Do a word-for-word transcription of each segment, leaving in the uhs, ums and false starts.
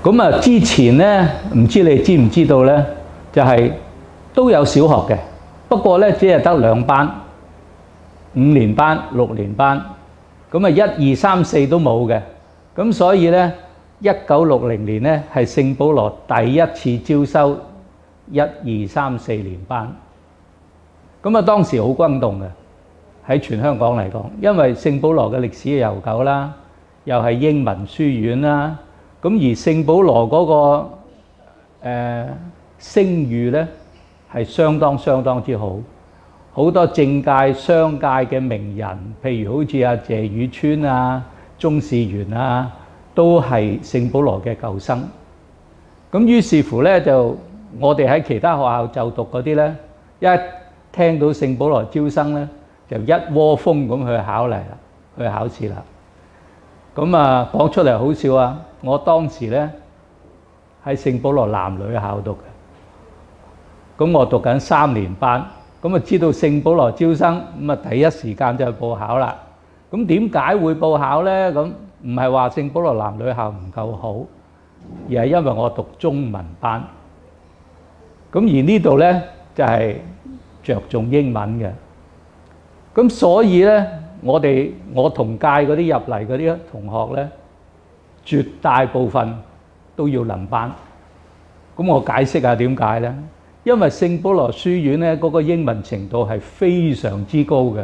咁啊，之前咧，唔知你知唔知道咧，就係都有小學嘅，不過咧只係得兩班，五年班、六年班，咁啊一二三四都冇嘅，咁所以咧一九六零年咧係聖保羅第一次招收一二三四年班，咁啊當時好轟動嘅喺全香港嚟講，因為聖保羅嘅歷史悠久啦，又係英文書院啦。咁而聖保羅嗰個誒聲譽咧係相當相當之好，好多政界、商界嘅名人，譬如好似阿謝宇村啊、鍾士元啊，都係聖保羅嘅舊生。咁於是乎咧，就我哋喺其他學校就讀嗰啲咧，一聽到聖保羅招生咧，就一窩蜂咁去考嚟啦，去考試啦。咁啊講出嚟好笑啊！我當時咧喺聖保羅男女校讀嘅，咁我讀緊三年班，咁啊知道聖保羅招生，咁啊第一時間就去報考啦。咁點解會報考咧？咁唔係話聖保羅男女校唔夠好，而係因為我讀中文班。咁而呢度咧就係着重英文嘅，咁所以咧我哋我同屆嗰啲入嚟嗰啲同學咧，絕大部分都要輪班。咁我解釋下點解咧？因為聖保羅書院咧嗰個英文程度係非常之高嘅。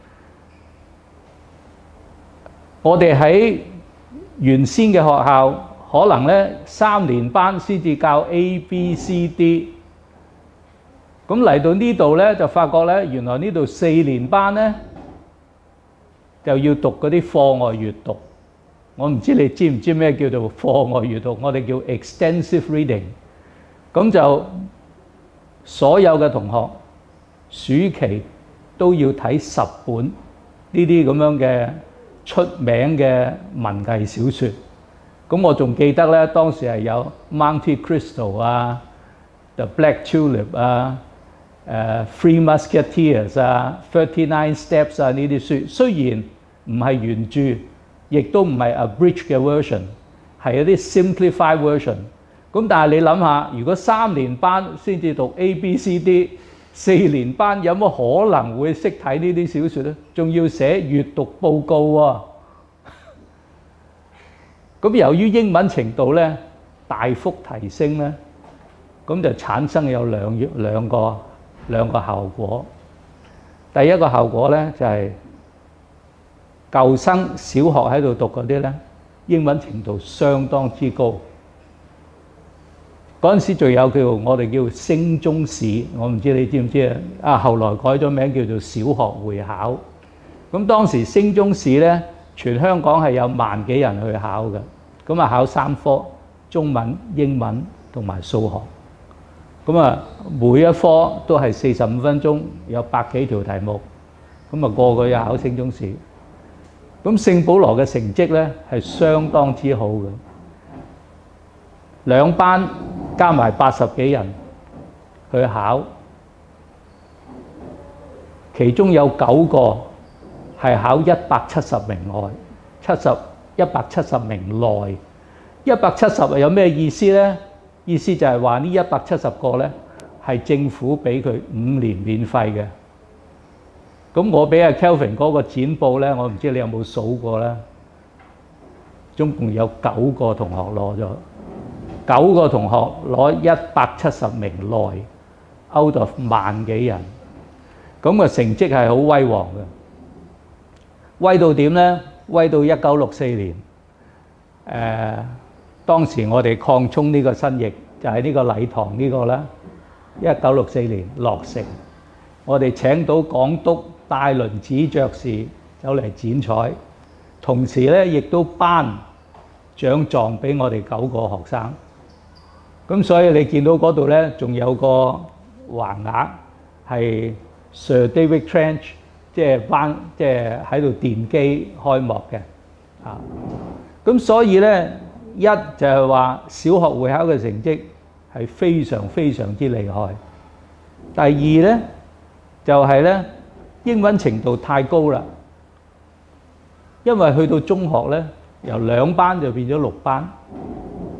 我哋喺原先嘅學校，可能咧三年班先至教 A、B、C、D。咁嚟到呢度咧，就發覺咧，原來呢度四年班咧就要讀嗰啲課外閱讀。我唔知你知唔知咩叫做課外閱讀？我哋叫 extensive reading。咁就所有嘅同學暑期都要睇十本呢啲咁樣嘅出名嘅文藝小説。咁我仲記得咧，當時係有 Monte Cristo 啊、The Black Tulip 啊、誒 Three Musketeers 啊、Thirty Nine Steps 啊呢啲書。雖然唔係原著，亦都唔係 abridged 嘅 version， 係一啲 simplified version。咁但係你諗下，如果三年班先至讀 A、B、C、D， 四年班有乜可能會識睇呢啲小説咧？仲要寫閱讀報告喎。咁由於英文程度咧大幅提升咧，咁就產生有兩兩個兩個效果。第一個效果咧就係舊生小學喺度讀嗰啲咧，英文程度相當之高。嗰陣時仲有叫我哋叫升中試，我唔知你知唔知啊？啊，後來改咗名叫做小學會考。咁當時升中試咧，全香港係有萬幾人去考嘅。咁啊考三科，中文、英文同埋數學。咁啊每一科都係四十五分鐘，有百幾條題目。咁啊個個要考升中試。咁聖保羅嘅成績咧係相當之好嘅，兩班加埋八十幾人去考，其中有九個係考一百七十名外，七十一百七十名內。一百七十有咩意思咧？意思就係話呢一百七十個咧係政府俾佢五年免費嘅。咁我俾阿 Kelvin 嗰個剪報咧，我唔知你有冇數過啦。總共有九個同學攞咗，九個同學攞一百七十名內 ，out of 萬幾人。咁個成績係好威煌嘅，威到點咧？威到一九六四年，誒、呃、當時我哋擴充呢個新翼就係呢個禮堂呢個啦。一九六四年落成，我哋請到港督戴麟趾爵士走嚟剪彩，同時咧亦都頒獎狀俾我哋九個學生。咁所以你見到嗰度咧，仲有個橫額係 Sir David Trench， 即係頒即係喺度奠基開幕嘅啊。咁所以咧，一就係話小學會考嘅成績係非常非常之厲害。第二咧就係咧英文程度太高啦，因為去到中學咧由兩班就變咗六班。咁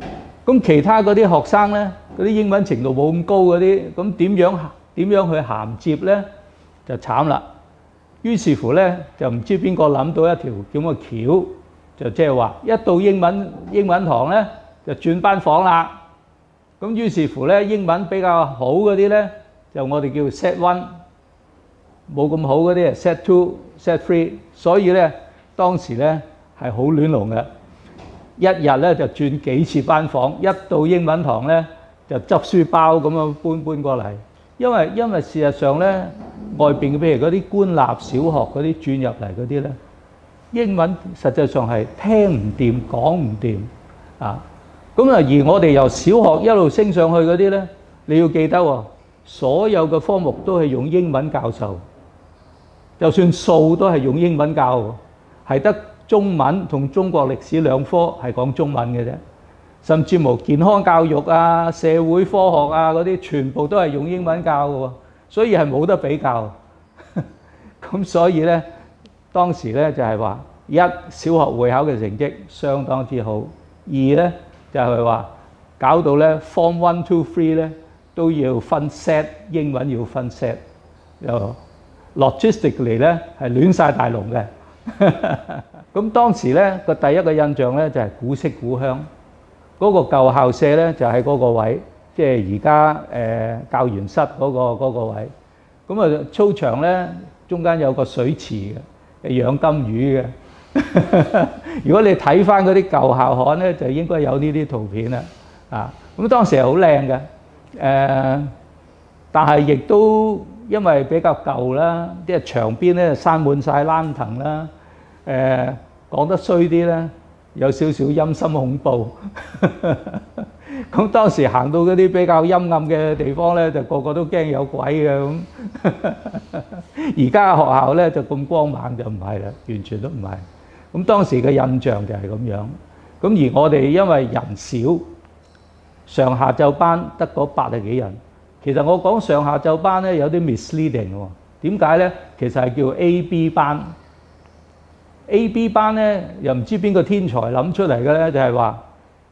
咁其他嗰啲學生咧，嗰啲英文程度冇咁高嗰啲，咁點樣點樣去銜接咧？就慘啦。於是乎咧，就唔知邊個諗到一條咁嘅橋，就即係話一到英文英文堂咧，就轉班房啦。咁於是乎咧，英文比較好嗰啲咧，就我哋叫 set one， 冇咁好嗰啲 set two、set three。所以咧，當時咧係好亂龍嘅，一日咧就轉幾次班房，一到英文堂咧就執書包咁樣搬搬過嚟。因為因為事實上咧，外邊譬如嗰啲官立小學嗰啲轉入嚟嗰啲咧，英文實際上係聽唔掂、講唔掂啊。咁啊，而我哋由小學一路升上去嗰啲咧，你要記得喎，所有嘅科目都係用英文教授，就算數都係用英文教喎，係得中文同中國歷史兩科係講中文嘅啫。甚至乎健康教育啊、社會科學啊嗰啲，全部都係用英文教嘅喎，所以係冇得比較。咁所以咧，當時咧就係話，一小學會考嘅成績相當之好，二咧就係話搞到咧 Form One、Two、Three 咧都要分 set， 英文要分 set， 又 logistically 咧係亂晒大龍嘅。咁當時咧個第一個印象咧就係古色古香。嗰個舊校舍咧就喺嗰個位，即係而家誒教員室嗰個嗰個位。咁啊操場咧中間有個水池嘅，養金魚嘅。如果你睇翻嗰啲舊校刊咧，就應該有呢啲圖片啦。啊，咁當時係好靚嘅，誒，但係亦都因為比較舊啦，即係牆邊咧生滿晒蘭藤啦，誒講得衰啲咧。有少少陰森恐怖，咁當時行到嗰啲比較陰暗嘅地方咧，就個個都驚有鬼嘅咁。而家學校咧就咁光猛就唔係啦，完全都唔係。咁當時嘅印象就係咁樣。咁而我哋因為人少，上下晝班得嗰八十幾人。其實我講上下晝班咧有啲 misleading 喎。點解咧？其實係叫 A、B 班。A、B 班咧又唔知邊個天才諗出嚟嘅咧，就係話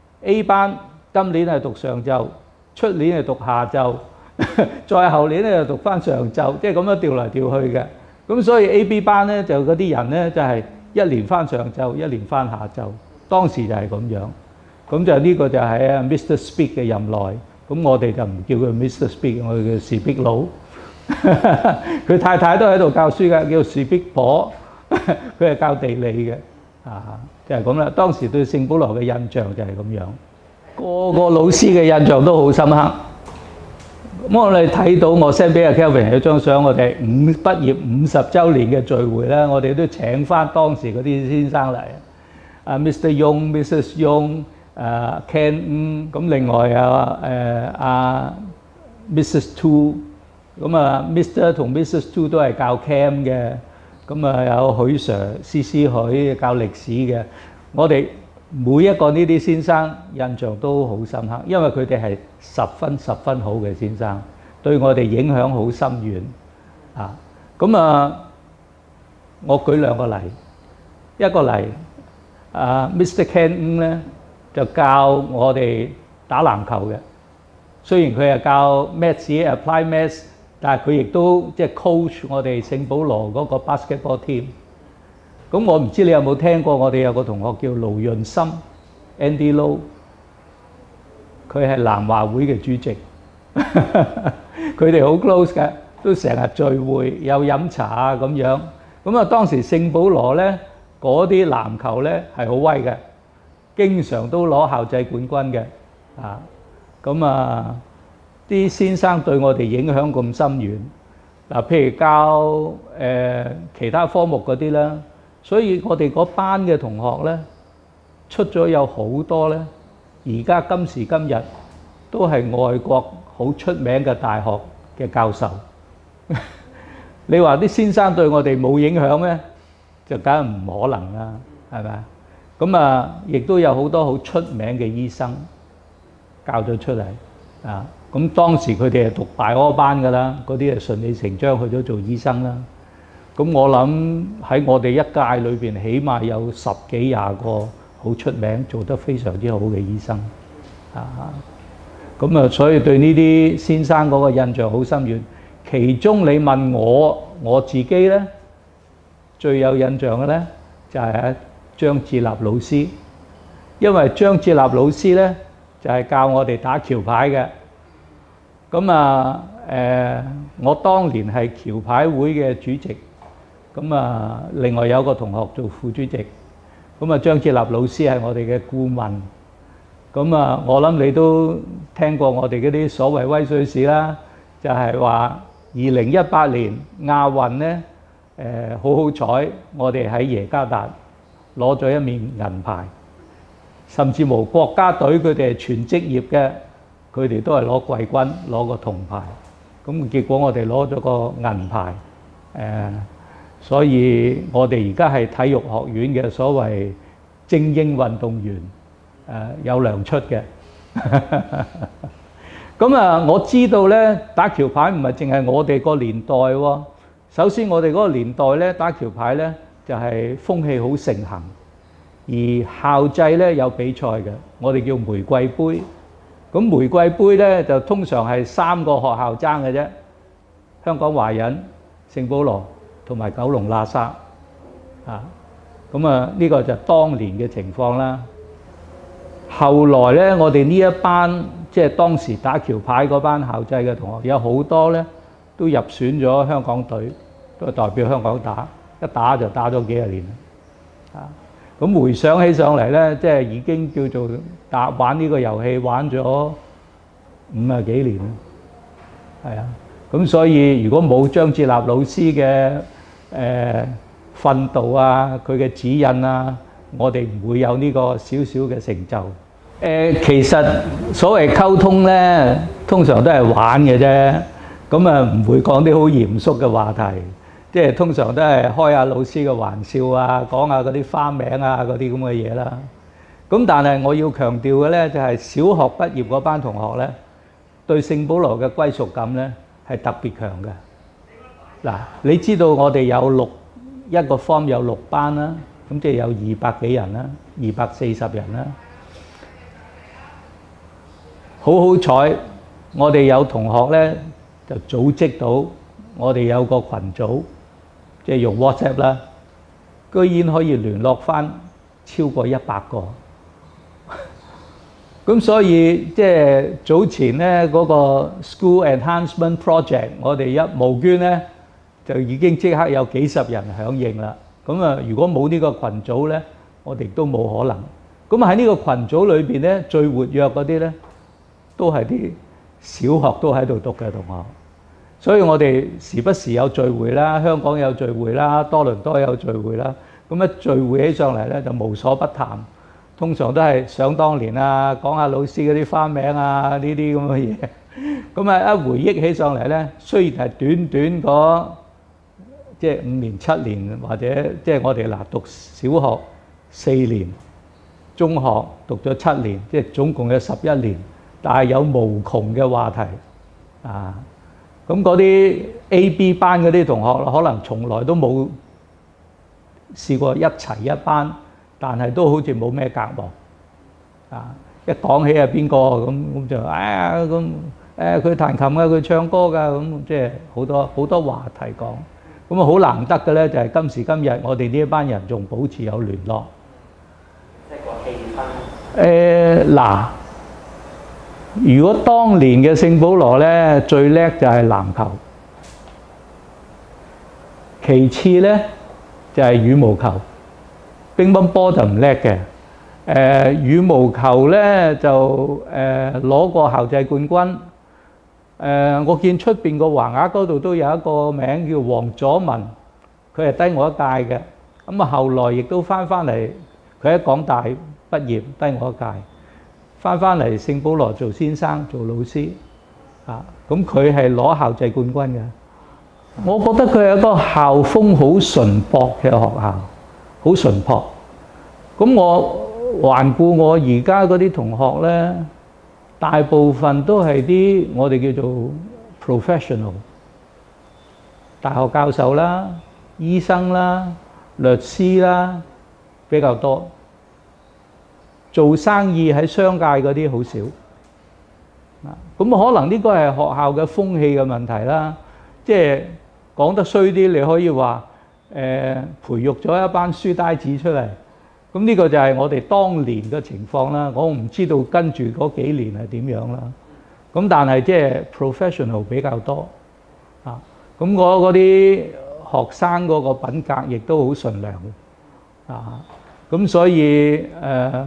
A 班今年係讀上晝，出年係讀下晝，再後年咧就讀翻上晝，即係咁樣調嚟調去嘅。咁所以 A、B 班咧就嗰啲人咧就係一年翻上晝，一年翻下晝。當時就係咁樣。咁就呢個就係啊 Mister Speak 嘅任內。咁我哋就唔叫佢 Mister Speak， 我哋叫士壁佬。佢太太都喺度教書㗎，叫士壁婆。佢係教地理嘅，啊，就係咁啦。當時對聖保羅嘅印象就係咁樣，個個老師嘅印象都好深刻。咁我哋睇到我 send 俾阿 Kelvin 有張相，我哋五畢業五十週年嘅聚會咧，我哋都請翻當時嗰啲先生嚟，啊 Mister Young、Missus Young、啊 Ken，咁另外啊誒阿 Missus Tu，咁啊 Mister 同 Missus Tu 都係教 Chem 嘅。咁啊有許 Sir、C C 許教歷史嘅，我哋每一個呢啲先生印象都好深刻，因為佢哋係十分十分好嘅先生，對我哋影響好深遠啊！咁啊，我舉兩個例，一個例啊 Mister Ken 咧就教我哋打籃球嘅，雖然佢係教 Maths、Apply Maths。但係佢亦都即係 coach 我哋聖保羅嗰個 basketball team。咁我唔知你有冇聽過，我哋有個同學叫盧潤森 Andy Low， 佢係南華會嘅主席。佢哋好 close 嘅，都成日聚會，有飲茶啊咁樣。咁啊當時聖保羅咧嗰啲籃球咧係好威嘅，經常都攞校際冠軍嘅。啊，咁啊〜啲先生對我哋影響咁深遠，嗱，譬如教誒、呃、其他科目嗰啲啦，所以我哋嗰班嘅同學咧，出咗有好多咧，而家今時今日都係外國好出名嘅大學嘅教授。你話啲先生對我哋冇影響咩？就梗係唔可能啦，係咪啊？咁啊，亦都有好多好出名嘅醫生教咗出嚟啊！咁當時佢哋係讀大科班㗎啦，嗰啲係順理成章去咗做醫生啦。咁我諗喺我哋一屆裏邊，起碼有十幾廿個好出名、做得非常之好嘅醫生。 啊，咁啊，所以對呢啲先生嗰個印象好深遠。其中你問我我自己咧，最有印象嘅咧就係啊張志立老師，因為張志立老師咧就係教我哋打橋牌嘅。咁啊誒，我當年係橋牌會嘅主席，咁啊另外有個同學做副主席，咁啊張志立老師係我哋嘅顧問。咁啊，我諗你都聽過我哋嗰啲所謂威水史啦，就係話二零一八年亞運咧，誒好好彩，我哋喺耶加達攞咗一面銀牌，甚至無國家隊佢哋係全職業嘅，佢哋都係攞季軍攞個銅牌，咁結果我哋攞咗個銀牌，誒，所以我哋而家係體育學院嘅所謂精英運動員。誒有糧出嘅，咁啊我知道咧打橋牌唔係淨係我哋個年代喎。首先我哋嗰個年代咧打橋牌咧就係風氣好盛行，而校際咧有比賽嘅，我哋叫玫瑰杯。咁玫瑰杯咧就通常係三個學校爭嘅啫，香港華仁、聖保羅同埋九龍喇沙啊。咁啊呢個就當年嘅情況啦。後來咧，我哋呢一班即係當時打橋牌嗰班校際嘅同學，有好多咧都入選咗香港隊，都係代表香港打，一打就打咗幾廿年啊！咁回想起上嚟咧，即係已經叫做打玩呢個遊戲玩咗五啊幾年啦，係啊！咁所以如果冇張志立老師嘅誒訓導啊，佢嘅指引啊，我哋唔會有呢個少少嘅成就。誒，其實所謂溝通咧，通常都係玩嘅啫。咁啊，唔會講啲好嚴肅嘅話題，即係通常都係開下老師嘅玩笑啊，講下嗰啲花名啊，嗰啲咁嘅嘢啦。咁但係我要強調嘅咧，就係小學畢業嗰班同學咧，對聖保羅嘅歸屬感咧係特別強嘅。嗱，你知道我哋有六一個 form 有六班啦。咁即係有二百幾人啦，二百四十人啦。好好彩，我哋有同學咧就組織到，我哋有個群組，即係用 WhatsApp 啦，居然可以聯絡返超過一百個。咁所以即係早前咧嗰個 School Enhancement Project，我哋一募捐咧就已經即刻有幾十人響應啦。咁啊，如果冇呢個群組咧，我哋都冇可能。咁喺呢個群組裏邊咧，最活躍嗰啲咧，都係啲小學都喺度讀嘅同學。所以我哋時不時有聚會啦，香港有聚會啦，多倫多有聚會啦。咁一聚會起上嚟咧，就無所不談，通常都係想當年啊，講下老師嗰啲花名啊，呢啲咁嘅嘢。咁啊，一回憶起上嚟咧，雖然係短短嗰即係五年七年，或者即係我哋嗱讀小學四年，中學讀咗七年，即係總共有十一年，但係有無窮嘅話題啊！咁嗰啲 A、B 班嗰啲同學，可能從來都冇試過一齊一班，但係都好似冇咩隔膜啊！一講起係邊個咁咁就啊咁誒，佢彈琴㗎，佢唱歌㗎，咁即係好多好多話題講。咁啊，好難得嘅咧，就係今時今日，我哋呢一班人仲保持有聯絡。即係個氣氛。誒嗱，如果當年嘅聖保羅咧，最叻就係籃球，其次咧就係羽毛球，乒乓波就唔叻嘅。誒羽毛球咧就誒攞過校際冠軍。誒，我見出邊個橫額嗰度都有一個名叫黃佐文，佢係低我一屆嘅。咁啊，後來亦都翻翻嚟，佢喺港大畢業，低我一屆，翻翻嚟聖保羅做先生做老師。啊，咁佢係攞校際冠軍嘅。我覺得佢係一個校風好淳樸嘅學校，好淳樸。咁我環顧我而家嗰啲同學咧，大部分都係啲我哋叫做 professional， 大學教授啦、醫生啦、律師啦比較多。 做生意喺商界嗰啲好少。啊，咁可能呢個係學校嘅風氣嘅問題啦。即係講得衰啲，你可以話誒、呃、培育咗一班書呆子出嚟。咁呢個就係我哋當年嘅情況啦。我唔知道跟住嗰幾年係點樣啦。咁但係即係 professional 比較多啊。咁我嗰啲學生嗰個品格亦都好純良啊。咁所以誒、呃、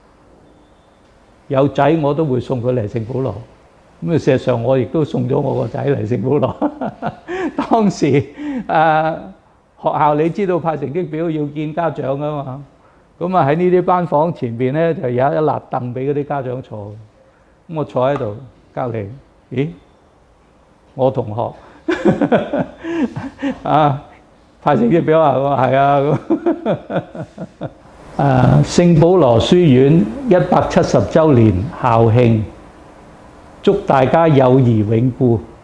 有仔我都會送佢嚟聖保羅。咁啊，事實上我亦都送咗我個仔嚟聖保羅。當時誒、呃、學校你知道派成績表要見家長㗎嘛。咁啊喺呢啲班房前邊咧就有一立凳俾嗰啲家長坐。咁我坐喺度隔離，咦？我同學啊派成績表啊，我話係啊咁。誒聖保羅書院一百七十週年校慶，祝大家友誼永固。